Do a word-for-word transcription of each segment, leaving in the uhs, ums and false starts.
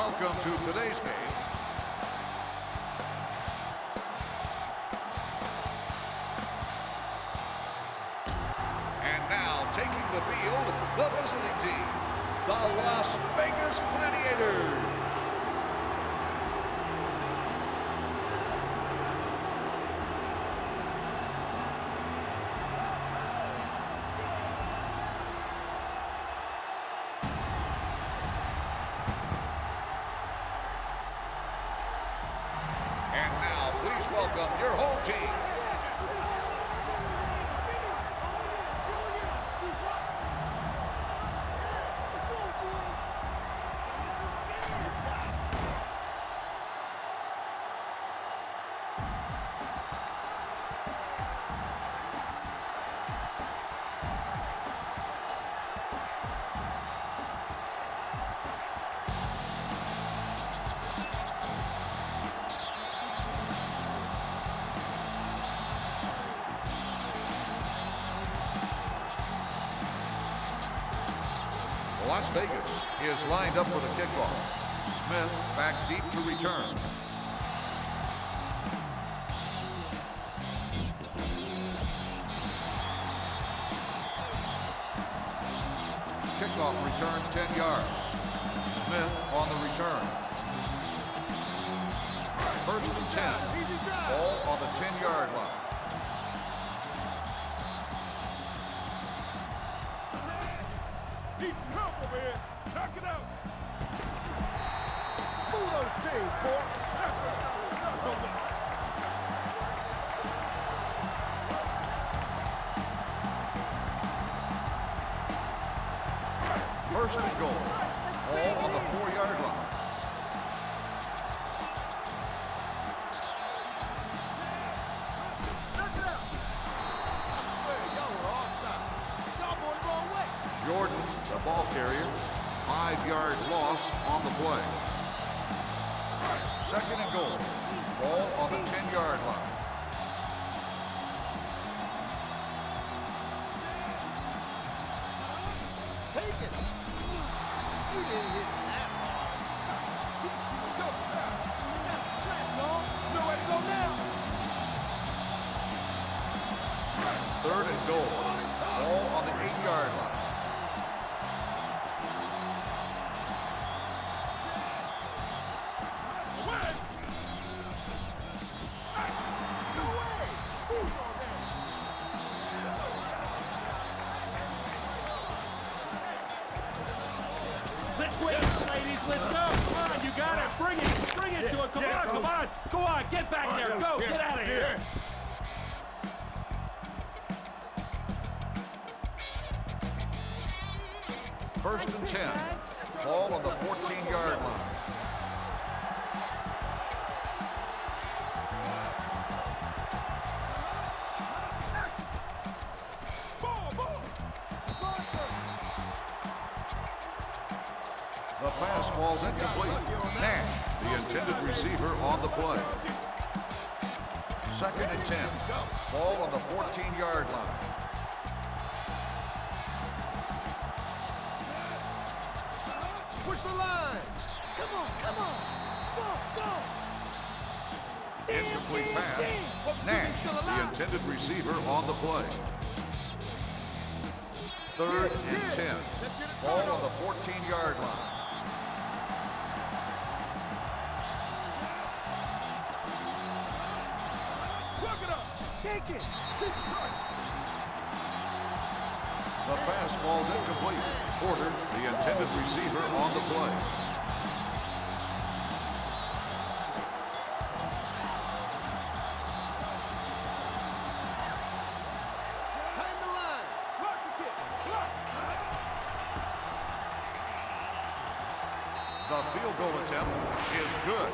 Welcome to today's game. And now taking the field, the visiting team, the Las Vegas Gladiators. And now, please welcome your home team. Las Vegas is lined up for the kickoff. Smith back deep to return. Kickoff return ten yards. Smith on the return. First and ten. Ball on the ten-yard line. Need some help over here. Knock it out. Move those chains, boy. First and goal. Ball on the four-yard line. Knock it out. I swear, y'all were offside. Y'all going the wrong way. Jordan, the ball carrier, five-yard loss on the play. Second and goal. Ball on the ten-yard line. Take it. You didn't hit that hard. Nowhere to go now. Third and goal. Ball on the eight-yard line. Let's win, ladies. Let's go. Come on, you got it. Bring it. Bring it to it. Come on, come on. Go on. Get back there. Go. Get out of here. First and ten. Ball on the fourteen-yard line. The pass falls incomplete. Nash, the intended receiver, on the play. Second and ten. Ball on the fourteen-yard line. Push the line. Come on, come on. Go, go. Incomplete pass. Nash, the intended receiver, on the play. Third and ten. Ball on the fourteen-yard line. Take it. The pass falls incomplete. Porter, the intended receiver, on the play. Time the line. Block the kick. Block. The field goal attempt is good.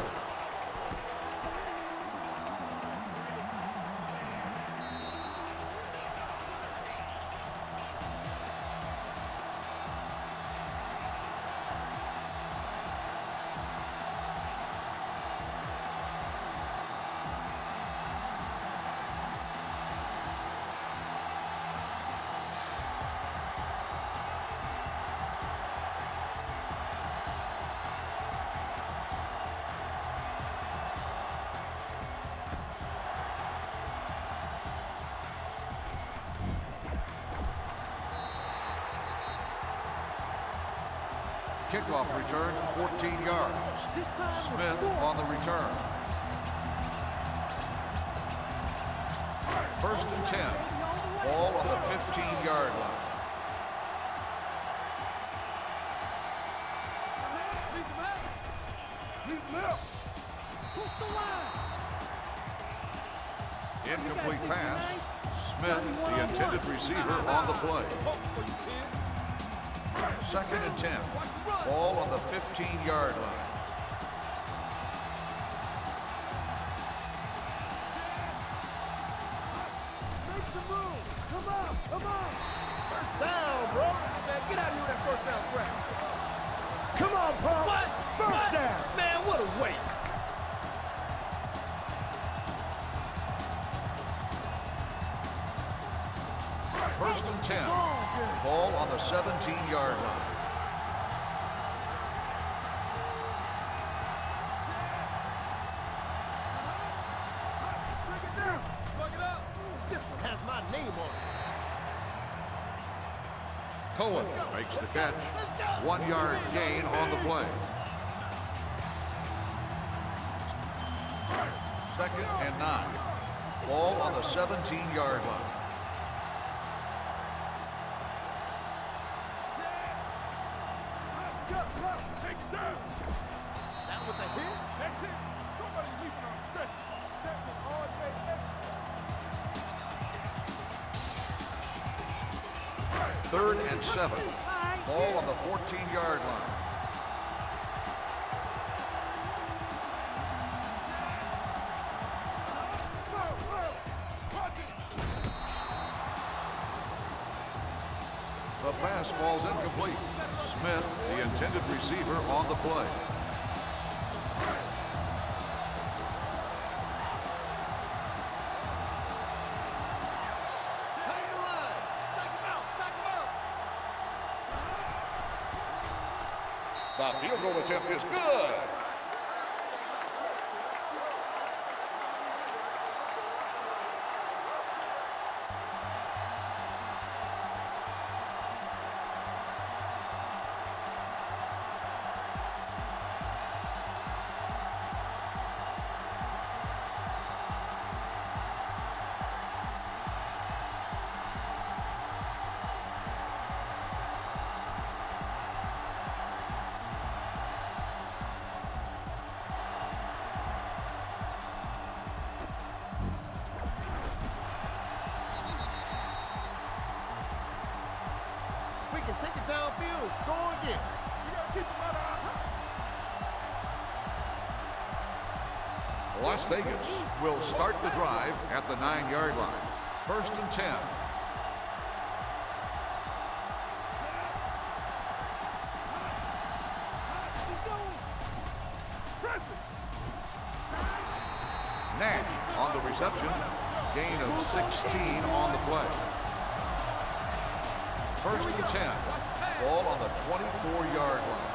kickoff return, fourteen yards. This time Smith on the return. First and ten. Ball on the fifteen-yard line. Push the line. Incomplete pass. Smith, the intended receiver, on the play. Second and ten. Ball on the fifteen-yard line. Make some room. Come on, come on. First down, bro. Man, get out of here with that first down crap. Come on, Paul. What? First What? down. Man, what a waste. First and ten. Ball on the seventeen-yard line. Bring it down. Plug it up. This one has my name on it. Cohen makes the catch. One-yard gain on the play. Second and nine. Ball on the seventeen-yard line. That was a hit. That's it. Somebody's leaving on stretch. Set with all day extra. Third and seven. Ball on the fourteen-yard line. The pass falls incomplete. Smith, the intended receiver, on the play. Cutting the line. Sack him out. Sack him out. The field goal attempt is good. We can take it downfield and score again. We gotta keep him out of our Las Vegas will start the drive at the nine-yard line. First and ten. Nash on the reception. Gain of sixteen on the play. First and ten. Ball on the twenty-four-yard line.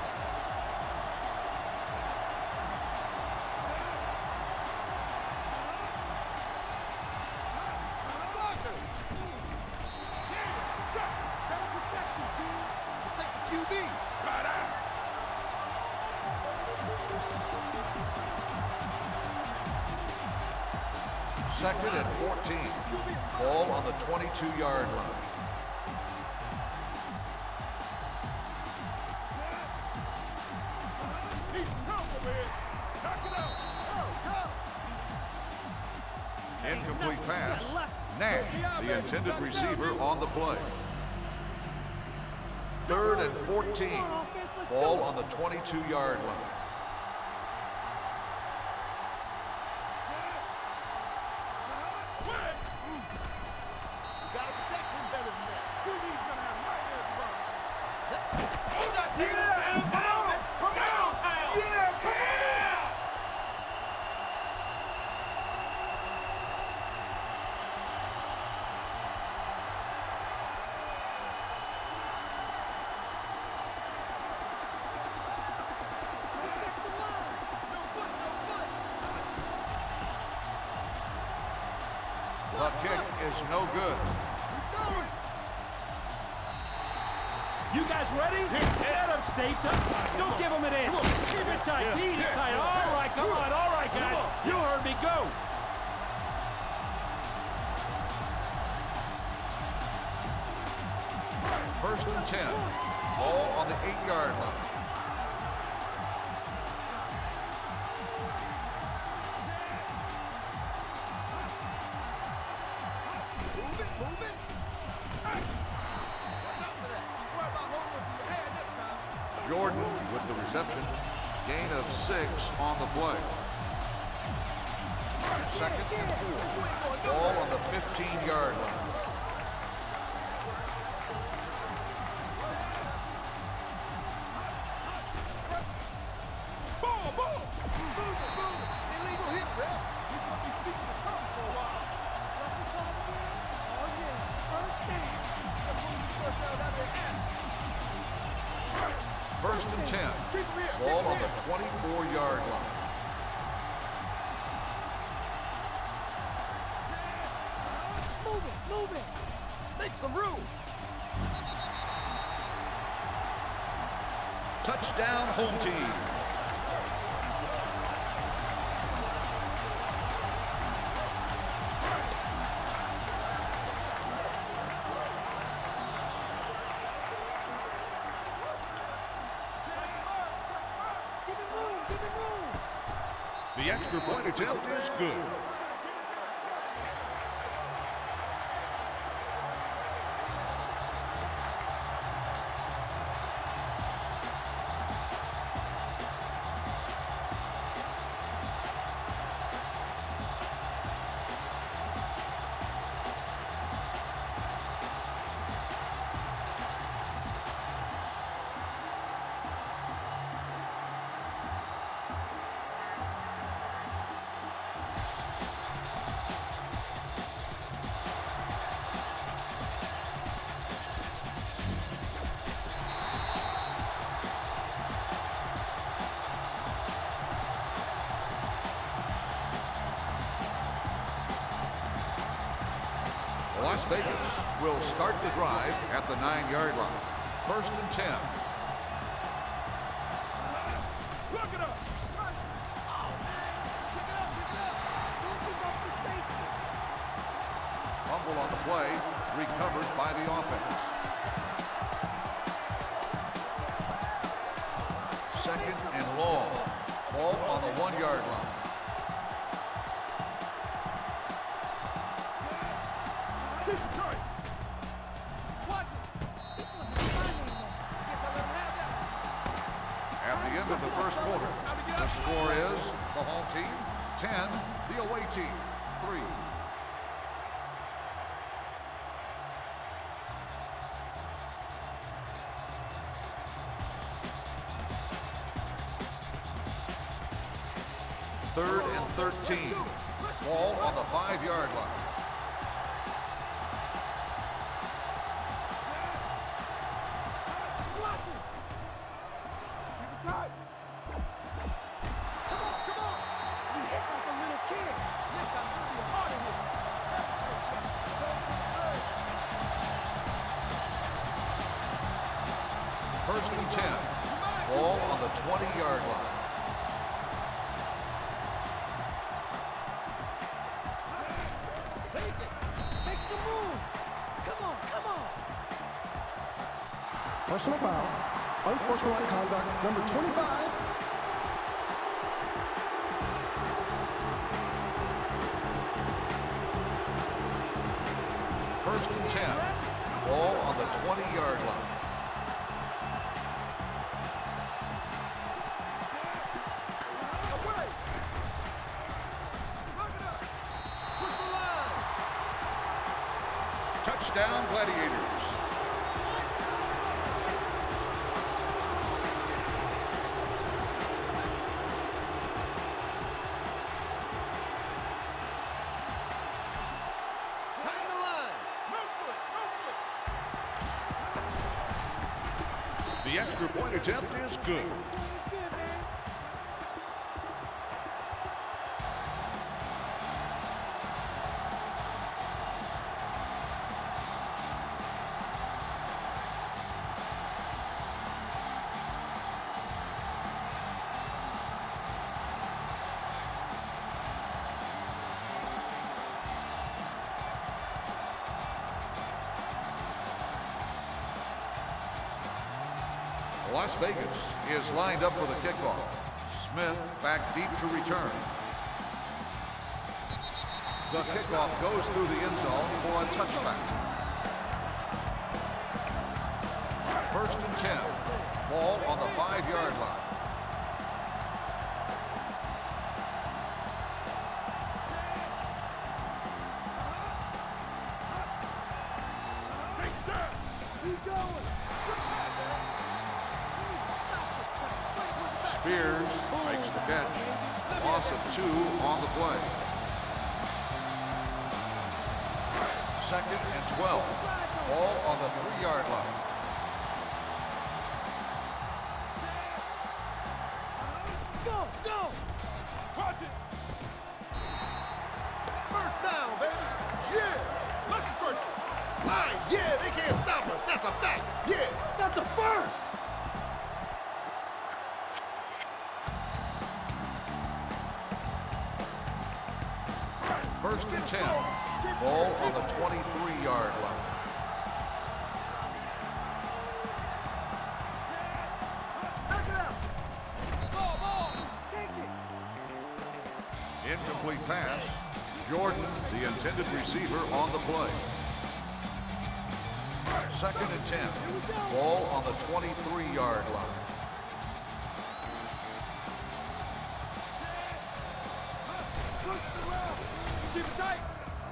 Second and fourteen. Ball on the twenty-two-yard line. Incomplete pass. Nash, the intended receiver, on the play. Third and fourteen. Ball on the twenty-two-yard line. The kick is no good. You guys ready? Let them stay tough. Don't give them an inch. Keep it tight. Keep it tight. All right, come on. All right, guys. You heard me. Go. First and ten. Ball on the eight-yard line. Move it, move it. Watch out for that. Worry about holding onto your hand next time. Jordan with the reception. Gain of six on the play. Second and four. Ball on the fifteen-yard line. Ball, ball. Move it, move it. Illegal hit, ref. He's going to be speaking to Tommy for a while. What's the call again? Oh, yeah. Understand. I'm going to be first down out there. First and ten. Keep him here. Ball on the twenty-four-yard line. Move it, move it. Make some room. Touchdown, home team. Give him room, give him room. The extra point attempt is good. Las Vegas will start the drive at the nine-yard line. First and ten. Look it up. Oh, man. Pick it up, pick it up. Don't give up the safety. Fumble on the play, recovered by the offense. Second and long. Ball on the one-yard line. Keep it tight. Watch it. This one's my name. Guess I let him have that. At the end of the first quarter, the score is the home team ten, the away team three. Third and thirteen. Ball on the five-yard line. First and ten. Ball on the twenty-yard line. Take it. Make some room. Come on, come on. Personal foul. Unsportsmanlike conduct, number twenty-five. First and ten. Ball on the twenty-yard line. Away. Look it up. Push the line. Touchdown, Gladiators. Tighten the line. No foot, no foot. The extra point attempt is good. It's good, man. Las Vegas is lined up for the kickoff. Smith back deep to return. The kickoff goes through the end zone for a touchback. First and ten. Ball on the five-yard line. Spears makes the catch. Loss of two on the play. Second and twelve. Ball on the three-yard line. Go, go! Watch it! First down, baby! Yeah! Lucky first! Line, yeah, they can't stop us. That's a fact. Yeah, that's a first! First and ten. Ball on the twenty-three-yard line. Back it up! Ball, ball! Take it! Incomplete pass. Jordan, the intended receiver, on the play. Second and ten. Ball on the twenty-three-yard line. Keep it tight!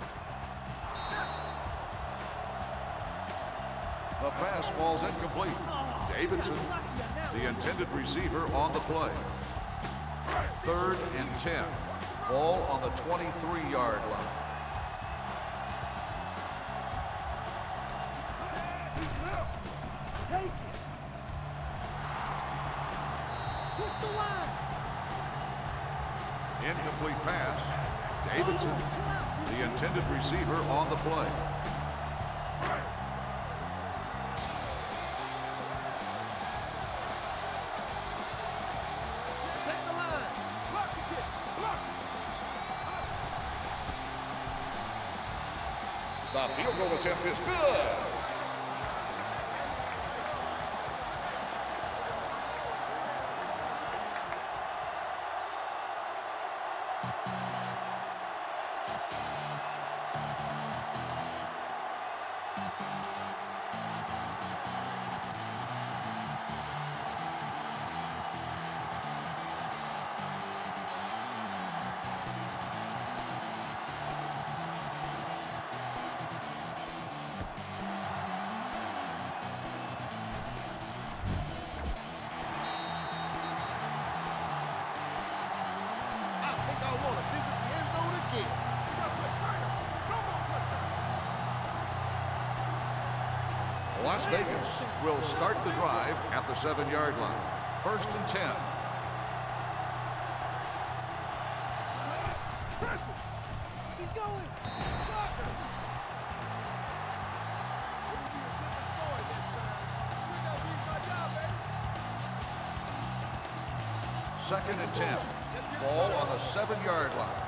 The pass falls incomplete. Davidson, the intended receiver, on the play. Third and ten. Ball on the twenty-three-yard line. Take it! Push the line! Incomplete pass. Davidson, the intended receiver, on the play. Take the line! Block the kick! Block! The field goal attempt is good. Las Vegas will start the drive at the seven-yard line. First and ten. He's going! Blocker! It'll be a different story this time. Sure gotta do my job, baby. Second and ten. Ball on the seven-yard line.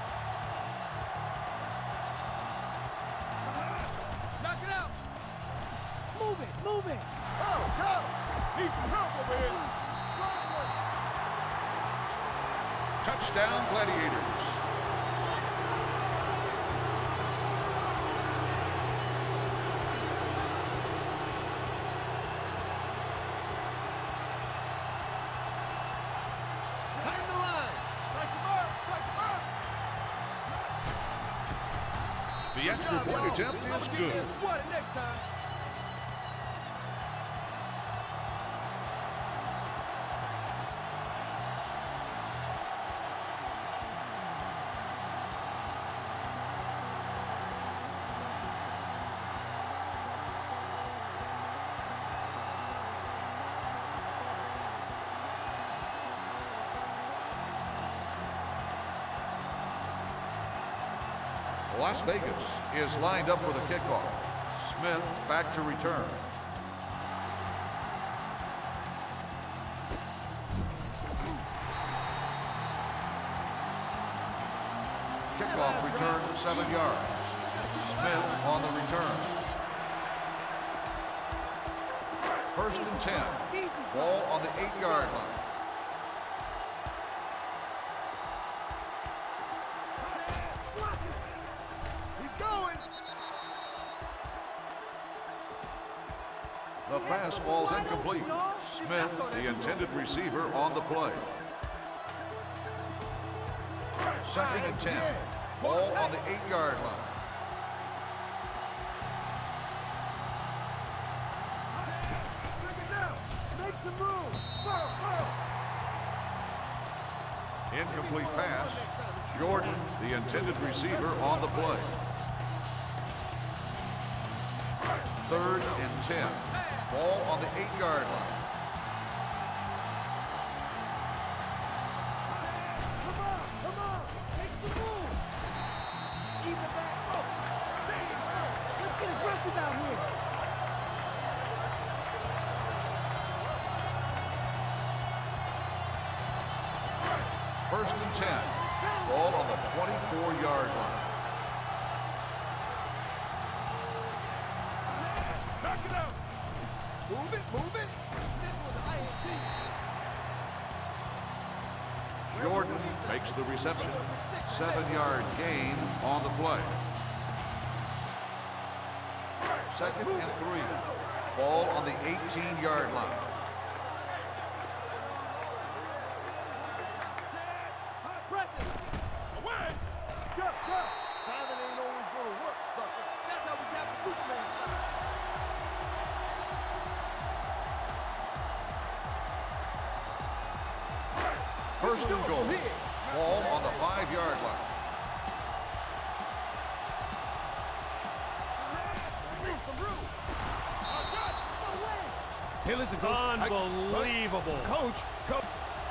Knock it out! Move it! Move it! Oh, go! Need some help over here! Touchdown, Gladiators. Tighten the line! Strike the mark! Strike the mark! The extra point attempt is good. What next time? Las Vegas is lined up for the kickoff. Smith back to return. Kickoff return seven yards. Smith on the return. First and ten. Ball on the eight-yard line. He's going. The pass ball's incomplete. Smith, the intended receiver, on the play. Second and ten. Ball on the eight-yard line. Make some room. Incomplete pass. Jordan, the intended receiver, on the play. Third and ten. Ball on the eight-yard line. Come on, come on. Make some room. Even back. Oh, let's get aggressive out here. First and ten. Ball on the twenty-four-yard line. Back it up. Move it, move it. This was an I N T. Jordan makes the reception. Seven-yard gain on the play. Second and three. Ball on the eighteen-yard line. First and goal. Ball on the five-yard line. Hey, listen, Coach. Unbelievable. I, coach, coach.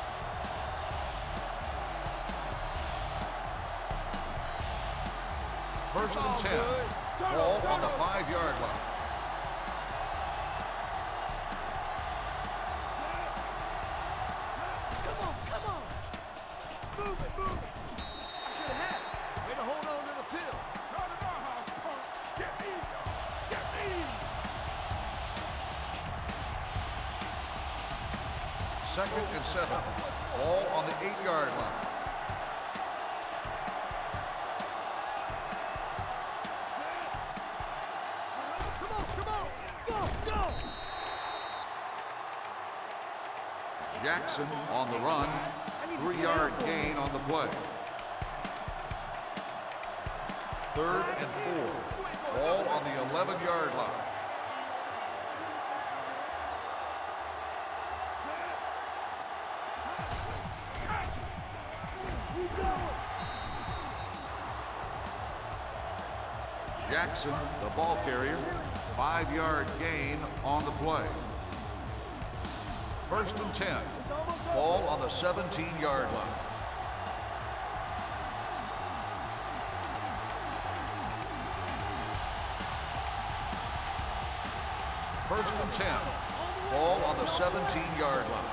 First and ten. Ball on the five-yard line. Second and seven. Ball on the eight-yard line. Come on, come on. Go, go. Jackson on the run. Three-yard gain on the play. Third and four. Ball on the eleven-yard line. Jackson, the ball carrier, five-yard gain on the play. First and ten. Ball on the seventeen-yard line. First and ten. Ball on the seventeen-yard line.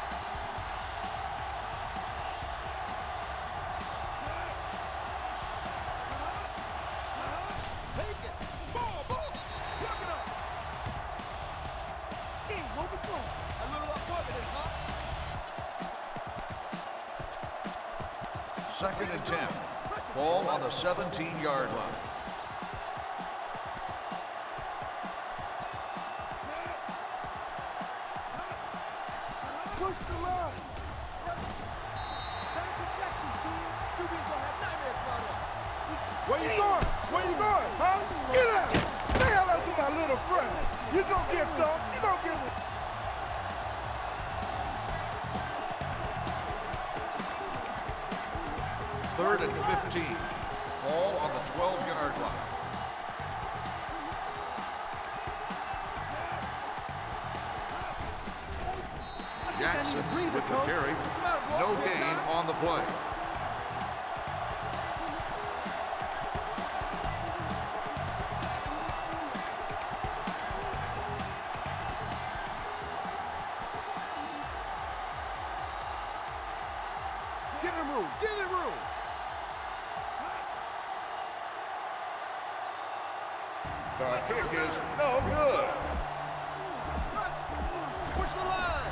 Second and ten. Ball on the seventeen-yard line. Push the line. Better protection, team. Q B's gonna have nightmares about it. Where you going? Where you going, huh? Get out! Say hello to my little friend. You gonna get some. You gonna get some. Third and fifteen. Ball on the twelve-yard line. Jackson with the carry. No gain on the play. Give him room. Give him room. The kick is no good. Push the line.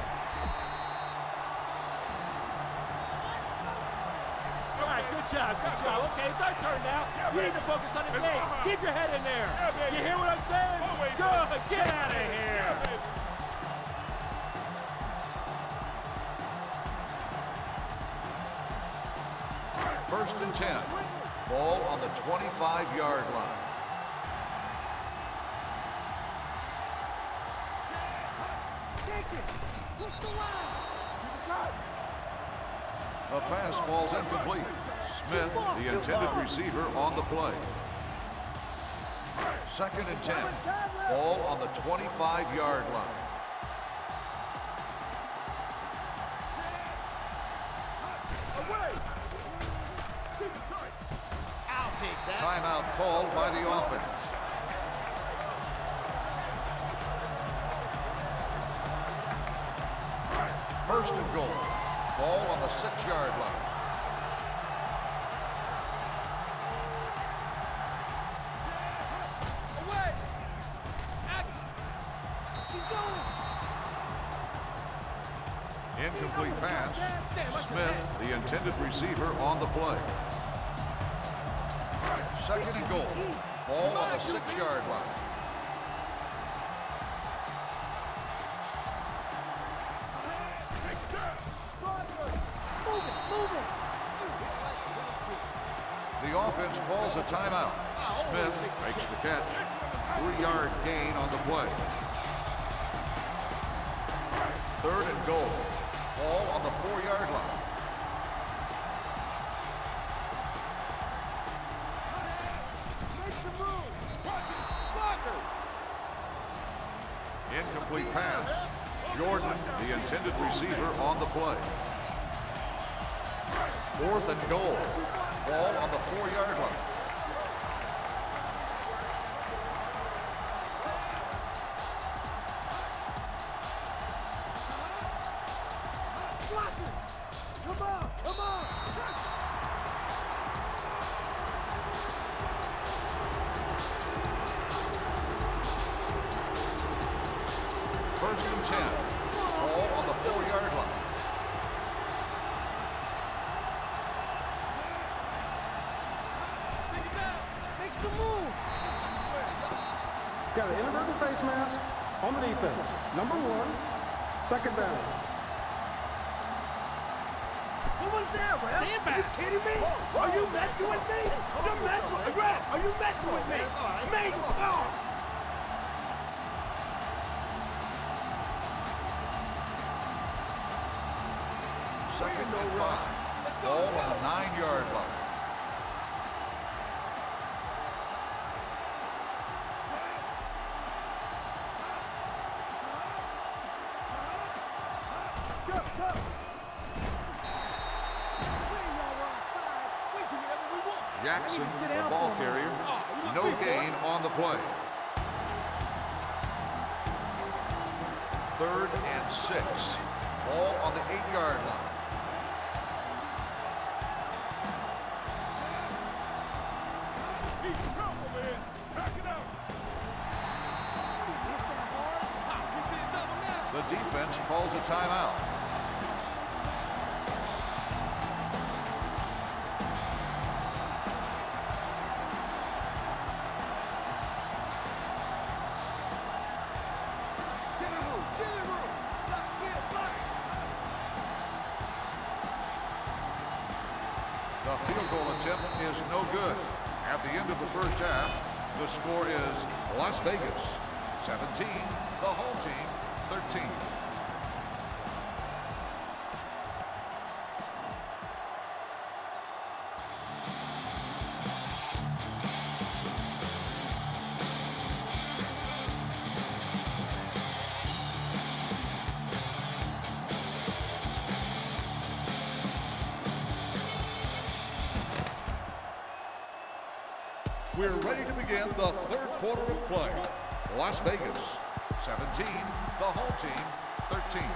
All right, good job, good job. Okay, it's our turn now. You need to focus on the game. Keep your head in there. You hear what I'm saying? Good, get out of here. First and ten. Ball on the twenty-five yard line. Take it. Push the line. A pass falls incomplete. Smith, the intended receiver, on the play. Second and ten. Ball on the twenty-five yard line. I'll take that. Timeout called by the offense. First and goal. Ball on the six yard line. Away. Action. Keep going. Incomplete pass. Smith, the intended receiver, on the play. Second and goal. Ball on the six yard line. The offense calls a timeout. Smith makes the catch. Three-yard gain on the play. Third and goal. Ball on the four-yard line. Incomplete pass. Jordan, the intended receiver, on the play. Fourth and goal. Ball on the four-yard line. Come on, come on. First and ten. Ball on the four-yard line. Make some room. Got an inadvertent face mask on the defense. Number one, second down. What was that, Rap? Are you kidding me? Are you messing with me? You're messing with me. Rap, are you messing with me? Me? Oh. Second and five. Ball on the nine-yard line. Go, go. We do whatever we want. Jackson, I need to sit the down ball for a minute. carrier. Oh, you look No big, boy. gain on the play. Third and six. Ball on the eight-yard line. The defense calls a timeout. Give him room, give him room. Block, get, block. The field goal attempt is no good. At the end of the first half, the score is Las Vegas seventeen, the home team thirteen. We're ready to begin the third quarter of play. Las Vegas seventeen, the home team thirteen.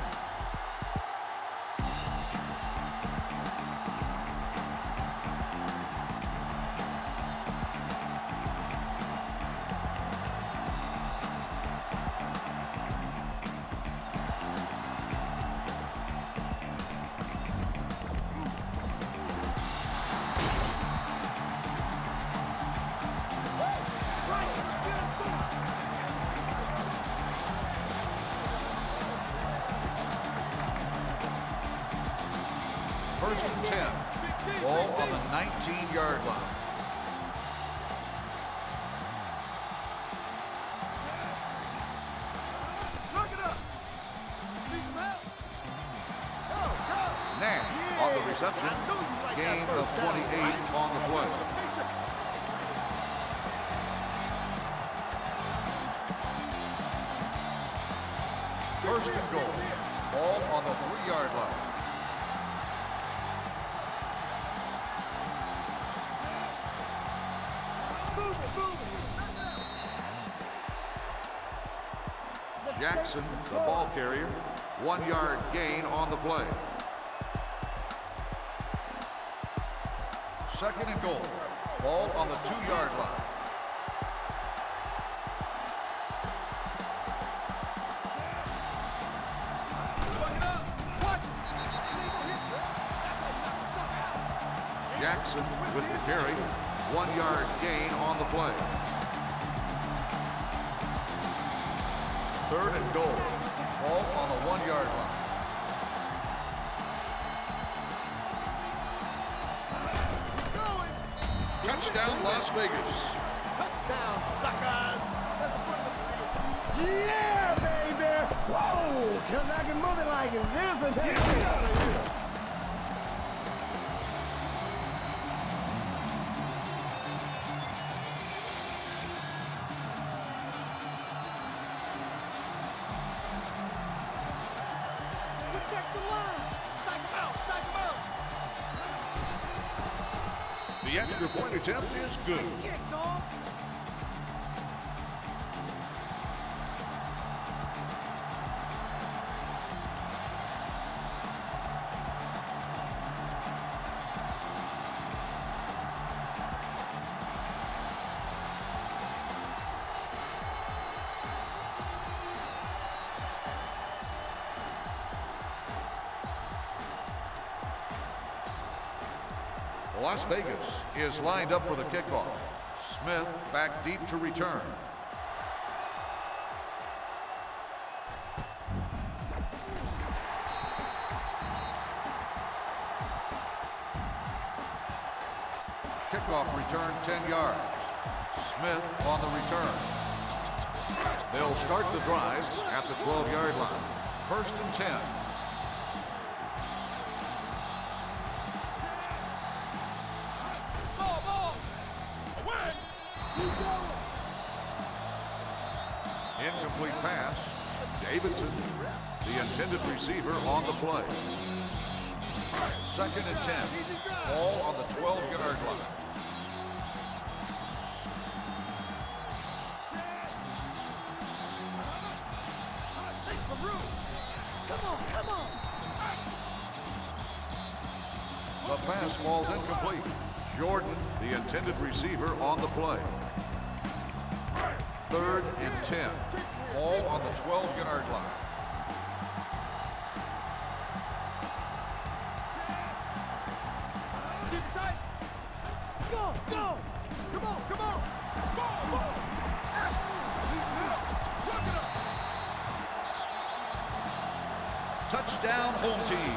First and ten. Ball on the nineteen-yard line. Look it up. Need some help? Go, go. Nash on the reception. Gain of twenty-eight on the play. First and goal. Ball on the three-yard line. Jackson, the ball carrier. One-yard gain on the play. Second and goal. Ball on the two-yard line. Jackson with the carry. One-yard gain on the play. Third and goal. Ball on the one-yard line. Touchdown, Las Vegas. Touchdown, suckers. Yeah, baby. Whoa, because I can move it like this and that. Protect the line. Psych him out. Psych him out. The extra point attempt is good. Kick, dog. Las Vegas is lined up for the kickoff. Smith back deep to return. Kickoff return ten yards. Smith on the return. They'll start the drive at the twelve-yard line. First and ten. Incomplete pass. Davidson, the intended receiver, on the play. Second and ten. Ball on the twelve-yard line. Make some room. Come on, come on. The pass falls incomplete. Jordan, the intended receiver, on the play. Third and ten. Ball on the twelve-yard line. Keep it tight. Go, go. Come on, come on. Ball, ball. Look it up. Touchdown, home team.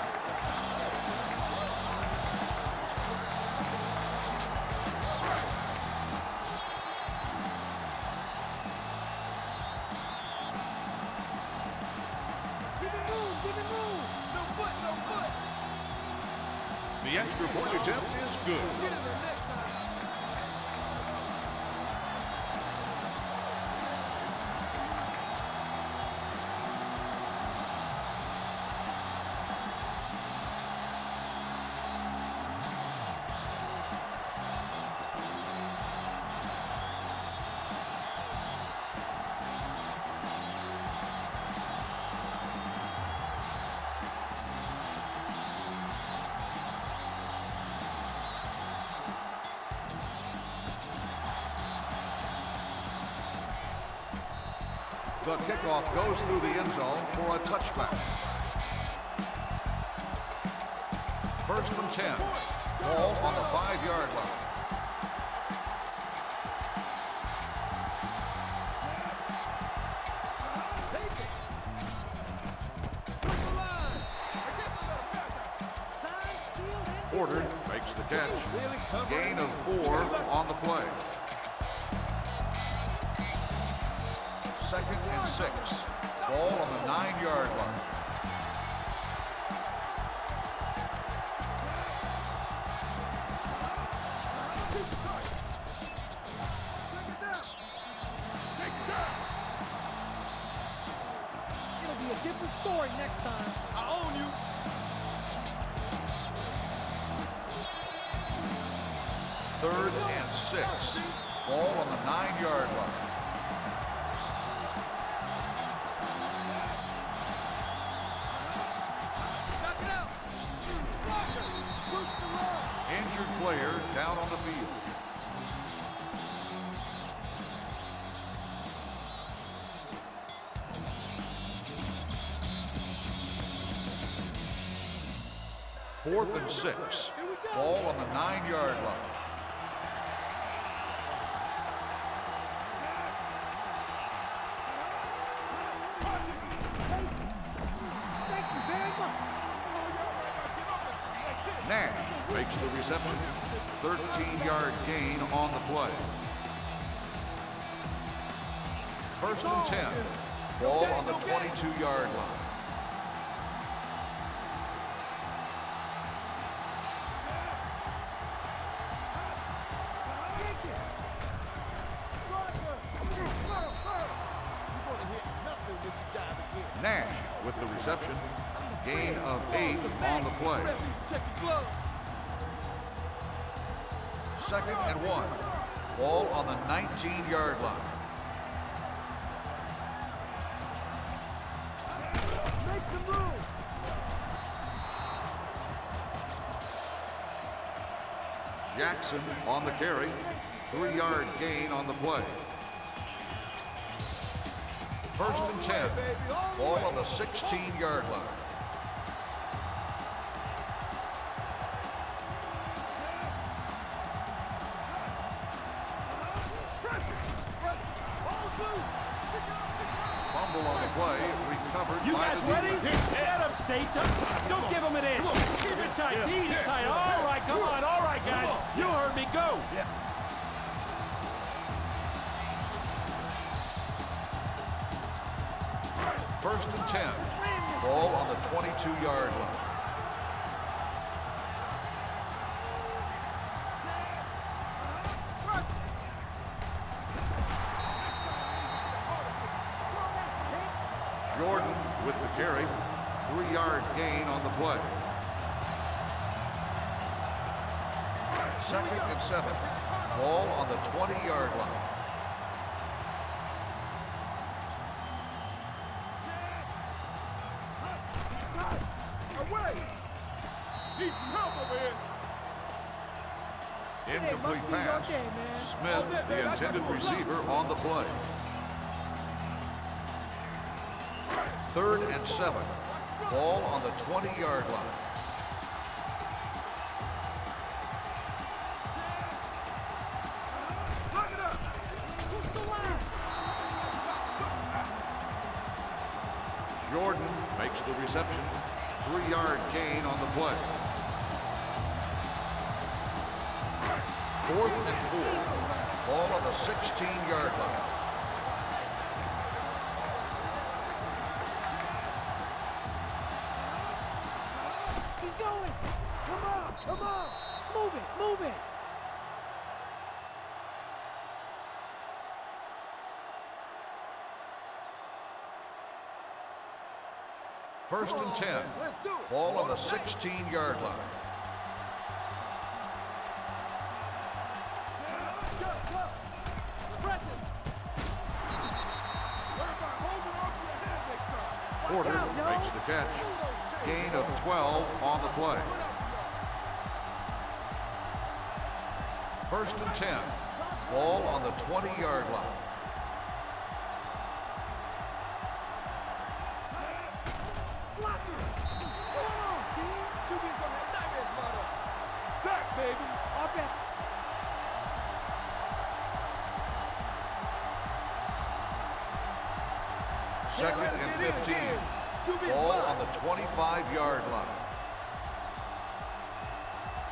The extra point attempt is good. The kickoff goes through the end zone for a touchback. First and ten. Ball on the five-yard line. Sign, Porter makes the catch. Gain of four on the play. Second and six. Ball on the nine-yard line. It'll be a different story next time. I own you. Third and six. Ball on the nine-yard line. Injured player down on the field. Fourth and six. Ball on the nine-yard line. Nash makes the reception. thirteen-yard gain on the play. First and ten. Ball on the twenty-two-yard line. Nash with the reception. Gain of eight on the play. Second and one. Ball on the nineteen-yard line. Make some room. Jackson on the carry. Three-yard gain on the play. First and ten. Ball on the sixteen-yard line. Fumble on the play, recovered You by guys the ready? defense. Get him, State. Don't give him an inch. Keep it tight. Keep it tight. All right, come on. All right, guys. You heard me. Go. First and ten. Ball on the twenty-two-yard line. Jordan with the carry. Three-yard gain on the play. Second and seven. Ball on the twenty-yard line. Incomplete pass. Smith, the intended receiver, on the play. Third and seven. Ball on the twenty-yard line. Jordan makes the reception. Three-yard gain on the play. Fourth and four. Ball on the sixteen-yard line. He's going. Come on. Come on. Move it. Move it. First and ten. Ball on the sixteen-yard line. Porter makes the catch. Gain of twelve on the play. First and ten. Ball on the twenty-yard line. Sack, baby. Okay. Second and fifteen. Ball on the twenty-five-yard line.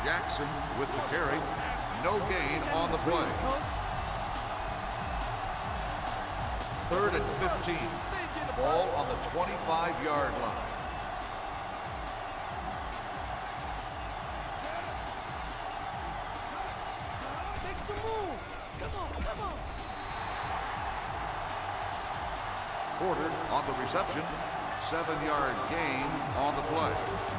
Jackson with the carry. No gain on the play. Third and fifteen. Ball on the twenty-five yard line. Make some move. Come on, come on. Porter on the reception. Seven yard gain on the play.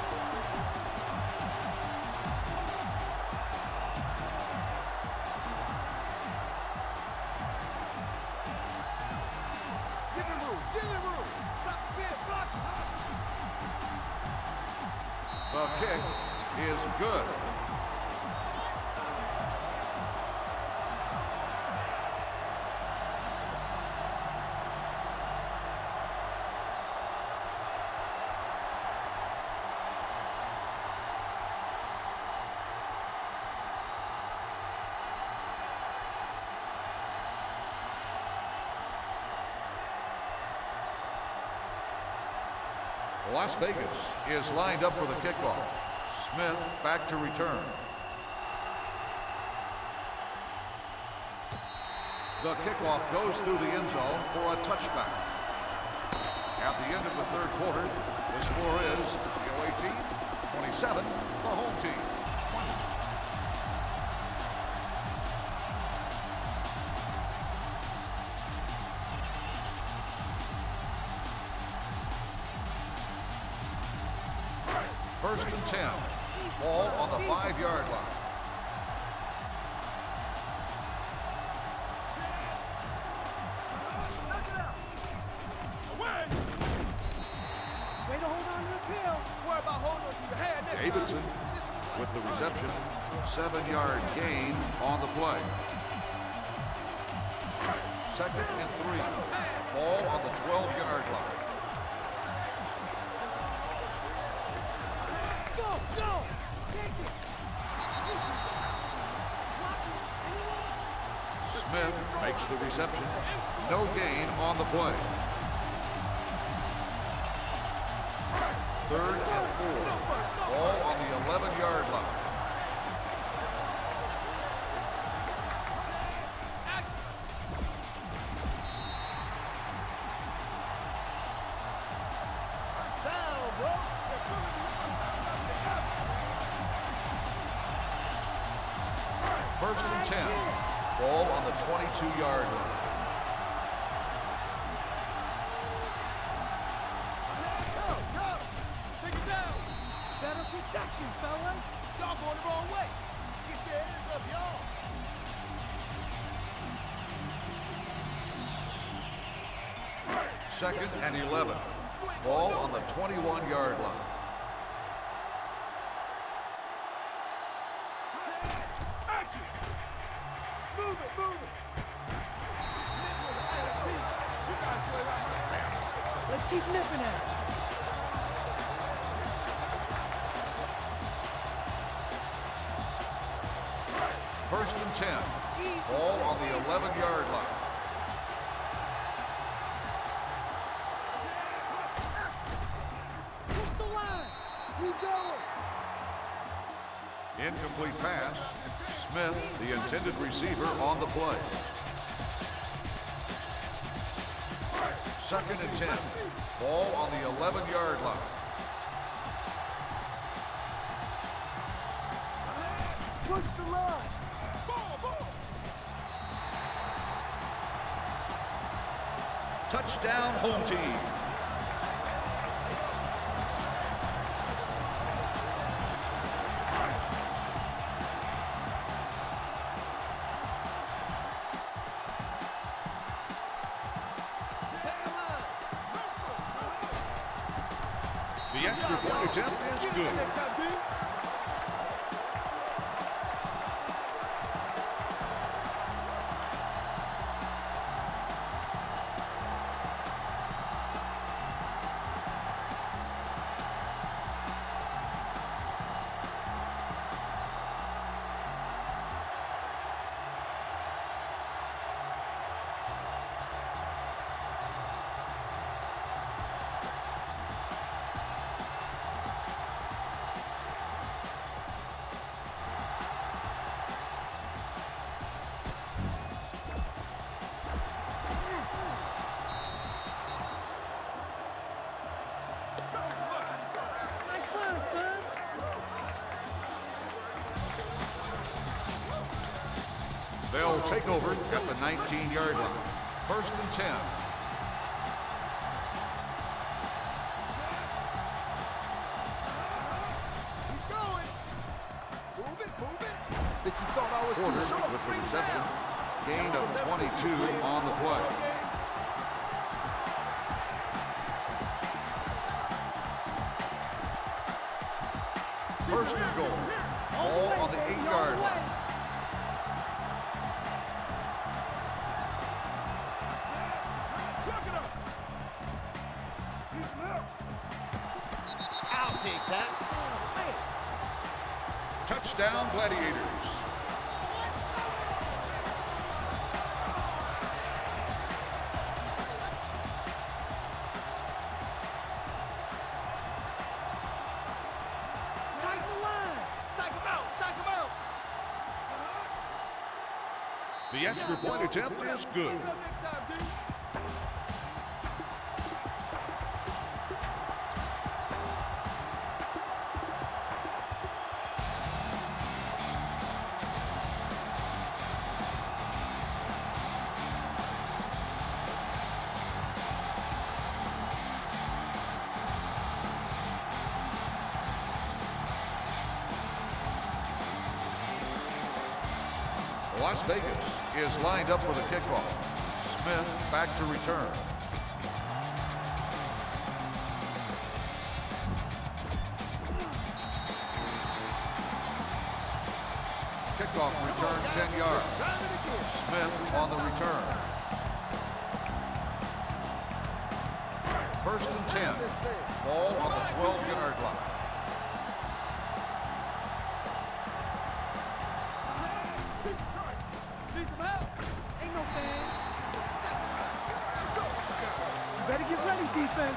Give him room, give him room. Block the kid, block. The kick is good. Las Vegas is lined up for the kickoff. Smith back to return. The kickoff goes through the end zone for a touchback. At the end of the third quarter, the score is the away team twenty-seven, the home team twenty. First and ten. Ball on the five yard line. Way to hold on to the pill. Worry about holding on to your hand. Davidson with the reception. Seven yard gain on the play. Second and three. Ball on the twelve yard line. Go, go. Take it. Smith makes the reception. No gain on the play. Third and four. Ball on the eleven yard line. First and ten. Ball on the twenty-two yard line. Go, go. Take it down. Better protection, fellas. Y'all going the wrong way. Get your hands up, y'all. Second and eleven. Ball on the twenty-one yard line. Move it, move it. Let's keep nipping at it. First and ten. Ball on the eleven yard line. Push the line. Keep going. Incomplete pass. Smith, the intended receiver, on the play. Second and ten. Ball on the eleven yard line. Push the line. Ball, ball. Touchdown, home team. The extra point attempt is good. take over at the nineteen-yard line. First and ten. He's going. Move it, move it. That you thought I was Porter too short. with the reception. Gain of twenty-two on the play. First and goal. All on the eight-yard line. I'll take that. Touchdown, Gladiators. The extra point attempt is good. Las Vegas is lined up for the kickoff. Smith back to return. Kickoff return ten yards. Smith on the return. First and ten. Ball on the twelve-yard line. Better get ready, defense.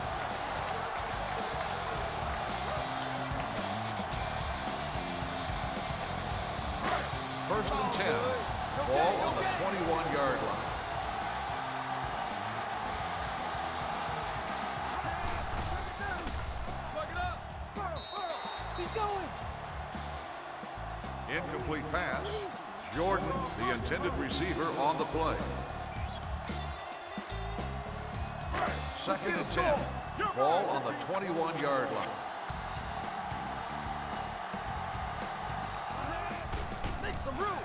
First and ten. Ball on the twenty-one-yard line. He's going. Incomplete pass. Jordan, the intended receiver, on the play. Second and ten. Ball on the twenty-one-yard line. Make some room.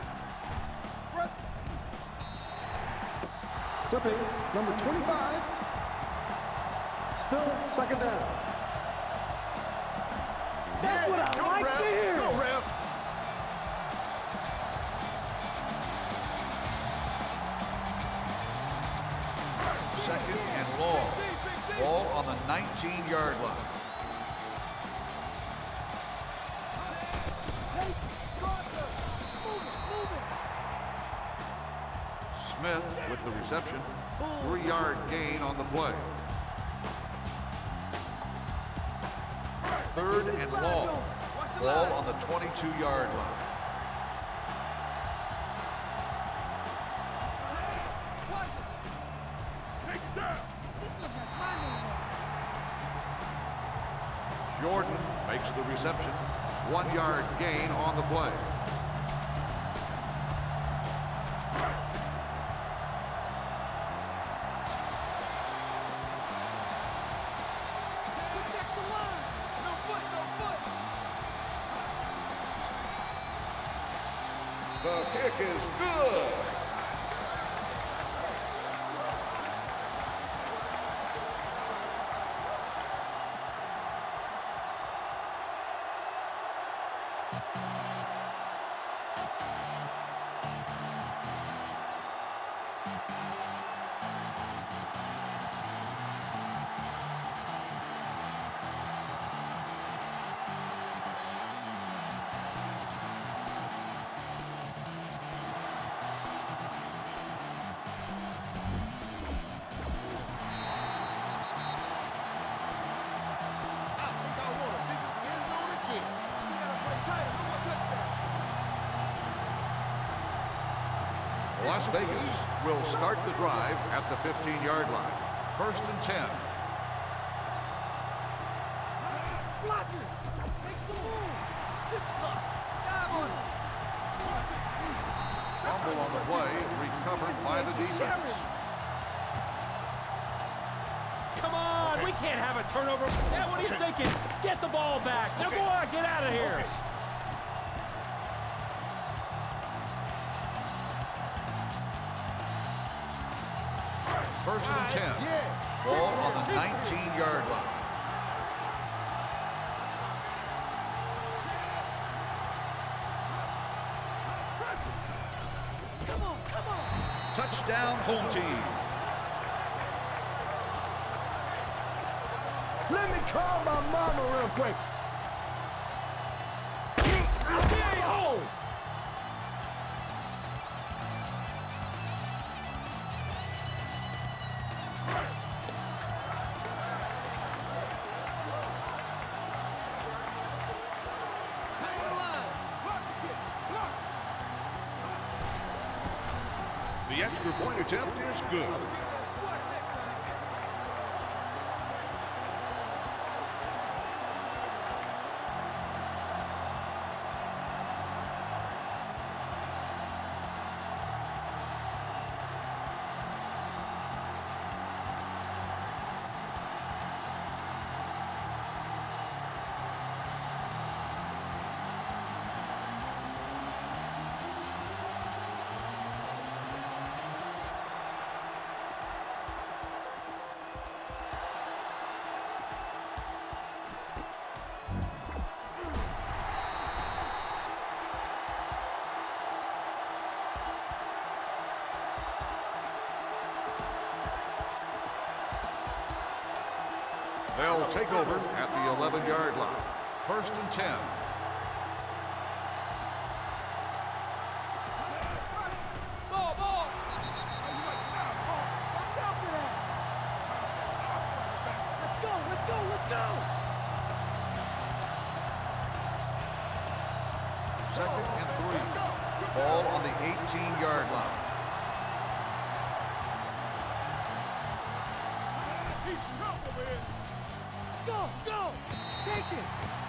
Clipping, number twenty-five. Still second down. That's what I Go, like ref. to hear. Go, ref. Second and long. Ball on the nineteen-yard line. Smith with the reception. Three-yard gain on the play. Third and long. Ball on the twenty-two-yard line. Jordan makes the reception. One-yard gain on the play. Protect the line. No foot, no foot. The kick is good. Las Vegas will start the drive at the fifteen-yard line. First and ten. Blocker. Make some room. This sucks. Dive on it. Fumble on the play, recovered by the defense. Come on, okay. We can't have a turnover. Yeah, what are you thinking? Get the ball back. Now okay. Go on, get out of here. Okay. First and ten. Yeah. Ball on the nineteen-yard line. Come on, come on. Touchdown, home team. Let me call my mama real quick. Oh! The extra point attempt is good. They'll take over at the eleven-yard line. First and ten. Ball, ball. Watch out for that. Let's go, let's go, let's go. Second and three. Ball on the eighteen-yard line. Go, go, take it.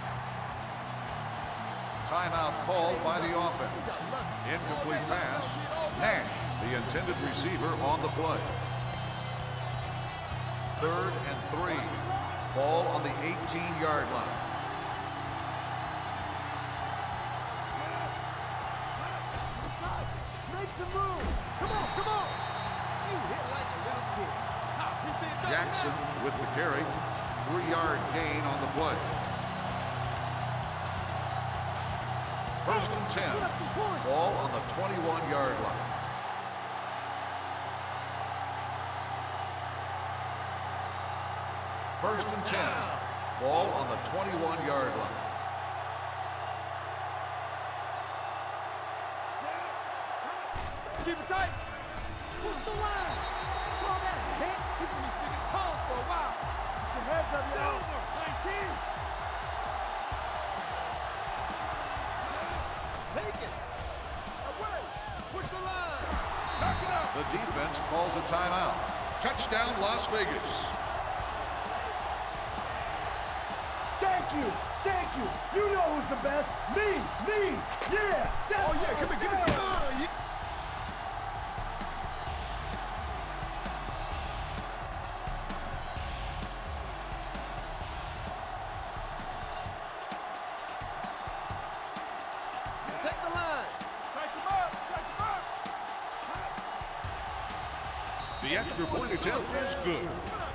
Timeout called by the offense. Incomplete pass. Nash, the intended receiver, on the play. Third and three. Ball on the eighteen-yard line. Make some room. Come on, come on. You hit like a little kid. Jackson with the carry. Three-yard gain on the play. First and ten. Ball on the twenty-one-yard line. First and ten. Ball on the twenty-one-yard line. Keep it tight. Push the line. Call that a hit. He's going to be speaking tongues for a while. Put your heads up, y'all. nineteen. Take it. Away. Push the line. Back it up. The defense calls a timeout. Touchdown, Las Vegas. Thank you. Thank you. You know who's the best. Me. Me. Yeah. That's oh, yeah. Come here. Give me some. Uh, yeah. The extra point attempt is good.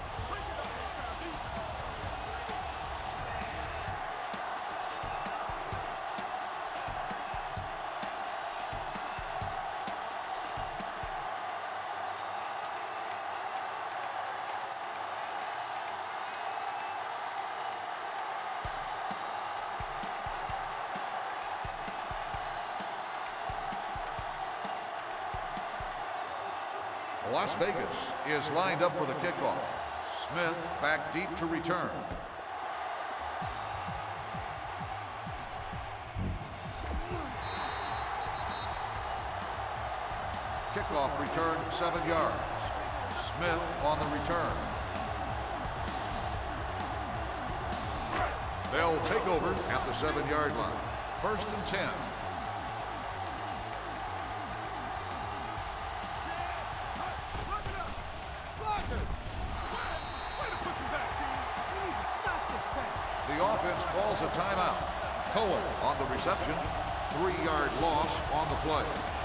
Las Vegas is lined up for the kickoff. Smith back deep to return. Kickoff return seven yards. Smith on the return. They'll take over at the seven-yard line. First and ten. The offense calls a timeout. Cohen on the reception. Three-yard loss on the play.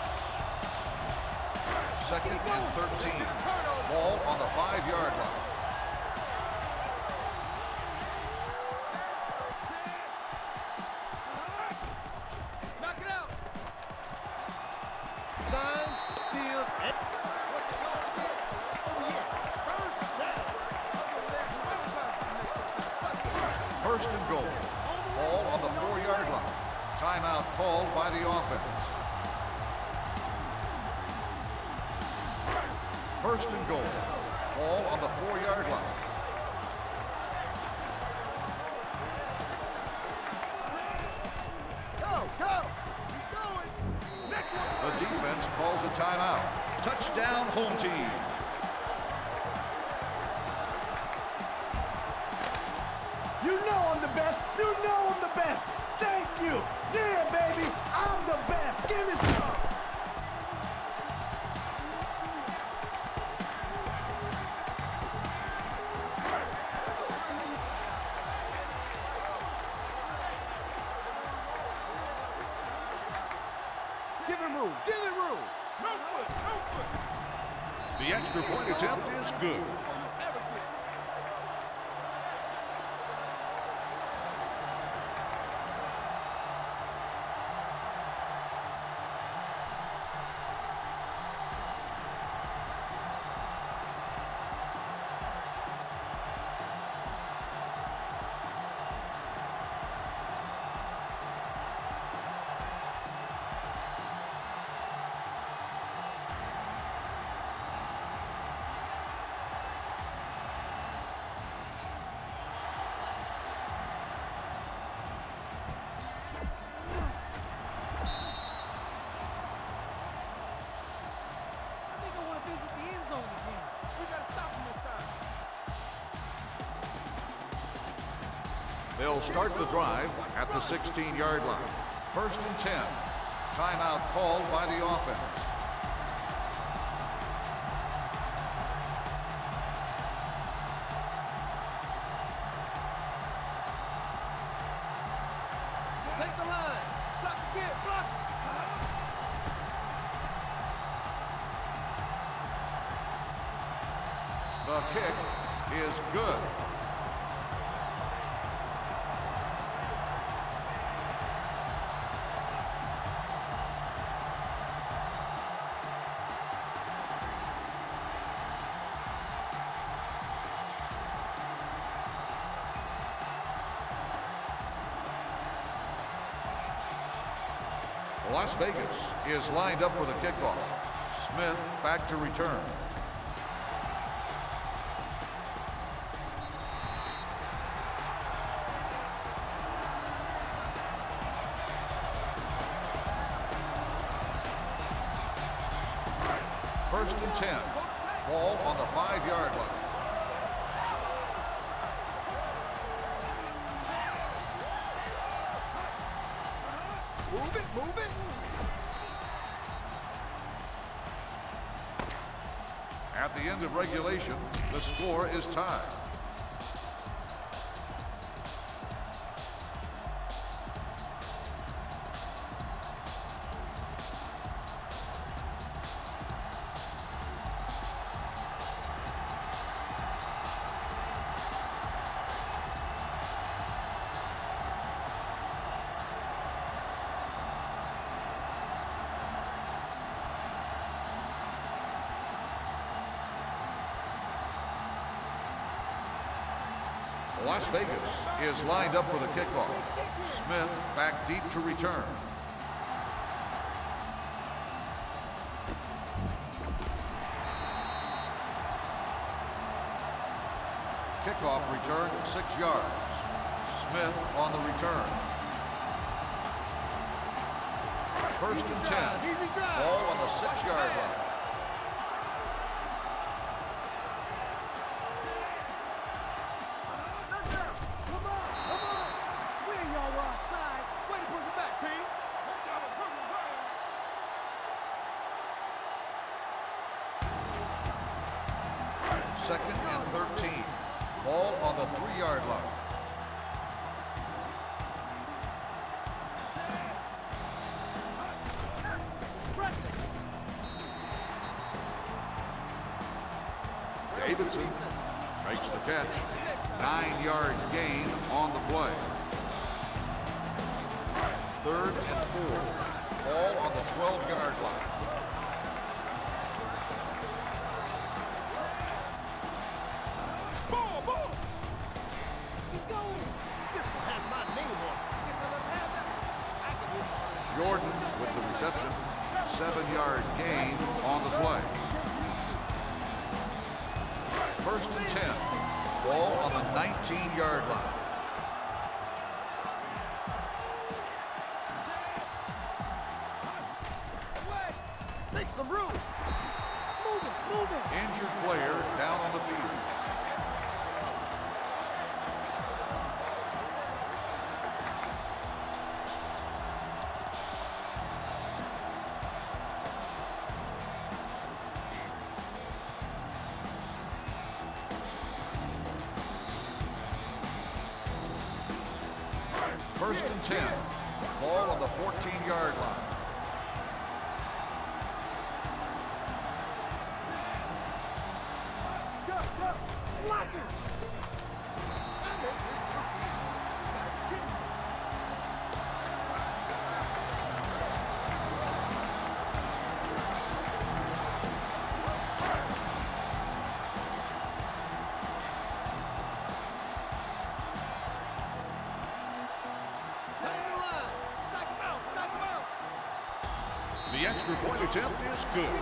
Second and thirteen. Ball on the five-yard line. Knock it out. Signed, sealed, and what's it called again? Oh yeah, first down. First and goal. Ball on the four-yard line. Timeout called by the offense. First and goal. Ball on the four-yard line. Go, go. He's going. Next one. The defense calls a timeout. Touchdown, home team. You know I'm the best. You know I'm the best. Thank you. Yeah, baby. I'm the best. Give me some. Give him room. Give him room. No foot. No foot. The extra point attempt is good. They'll start the drive at the sixteen-yard line. First and ten. Timeout called by the offense. Take the line. Block the kid. Block. The kick is good. Las Vegas is lined up for the kickoff. Smith back to return. First and ten. Ball on the five-yard line. Move it, move it. At the end of regulation, the score is tied. Las Vegas is lined up for the kickoff. Smith back deep to return. Kickoff return six yards. Smith on the return. First and ten. Ball on the six-yard line. Second and thirteen. Ball on the three-yard line. Johnson makes the catch. Nine-yard gain on the play. Third and four. Ball on the twelve-yard line. Ball, ball. He's going. This one has my name on it. Guess I let him have that. I can hit. Jordan with the reception. Seven-yard gain on the play. First and ten. Ball on the nineteen-yard line. Make some room. Move it, move it. Injured player down on the field. First and ten. Ball on the fourteen-yard line. Go, go. Block it. I make this look easy. Are you kidding me? Side the line. Sack him out. Sack him out. The extra point attempt is good.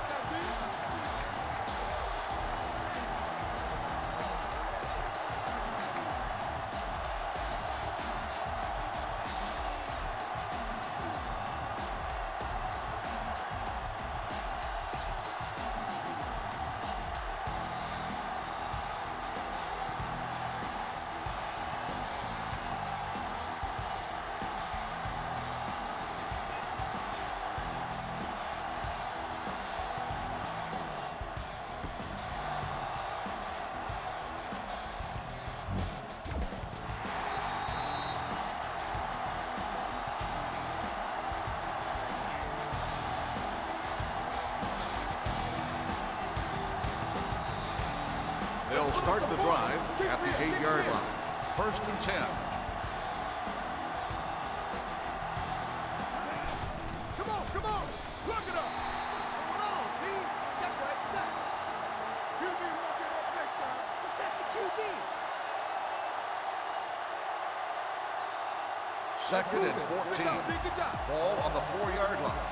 They'll start the drive at the eight-yard line. First and ten. Come on, come on. Look it up. What's going on, team? That's right, Zach. Q B won't get up next time. Protect the Q B. Second and Good fourteen. job, big, good job. Ball on the four-yard line.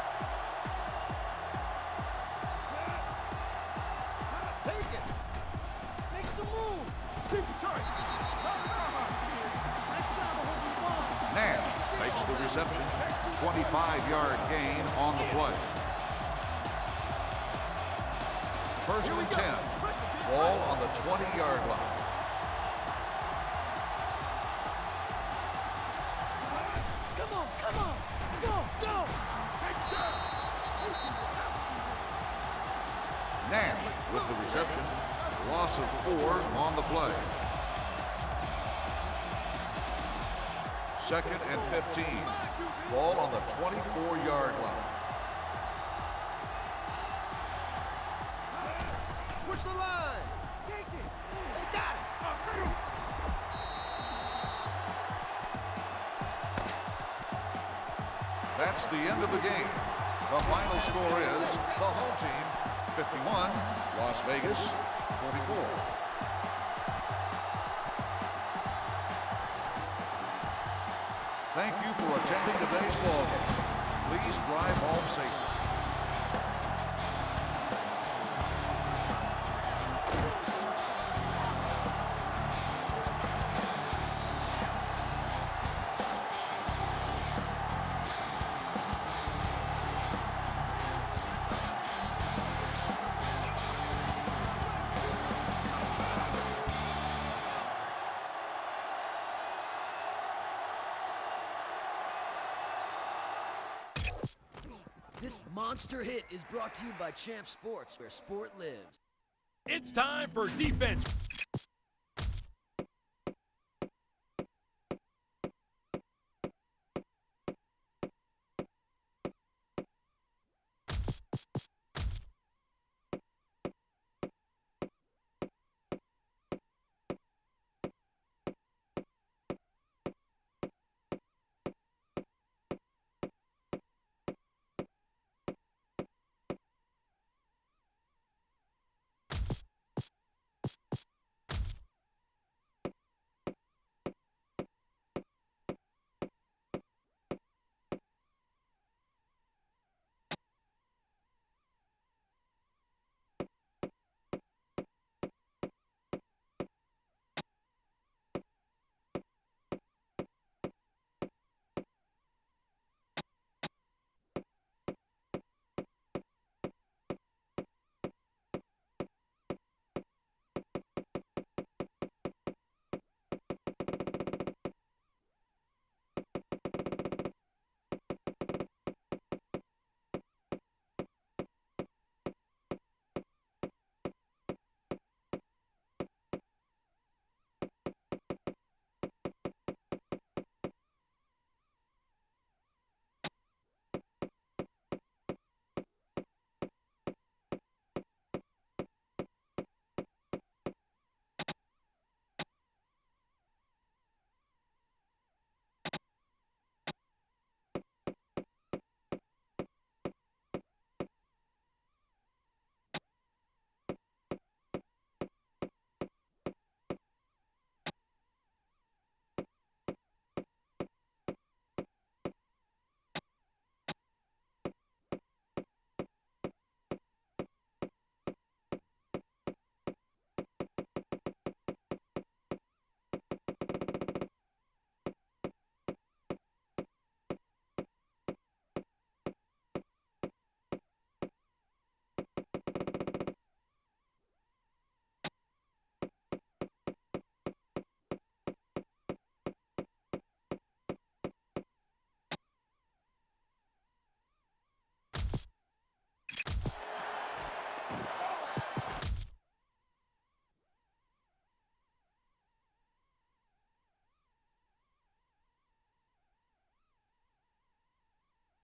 Take it. Make some room. Keep it tight. Nice job of holding the ball. Nash makes the reception. twenty-five-yard gain on the play. First Here we and go. ten. Pressure, team. Ball on the twenty-yard line. Come on, come on. Go, go. Take it down. Nash with the reception. Loss of four on the play. Second and fifteen. Ball on the twenty-four-yard line. Push the line. Take it. They got it. That's the end of the game. The final score is the home team fifty-one, Las Vegas forty-four. Thank you for attending today's ball game. Please drive home safely. This monster hit is brought to you by Champ Sports, where sport lives. It's time for defense.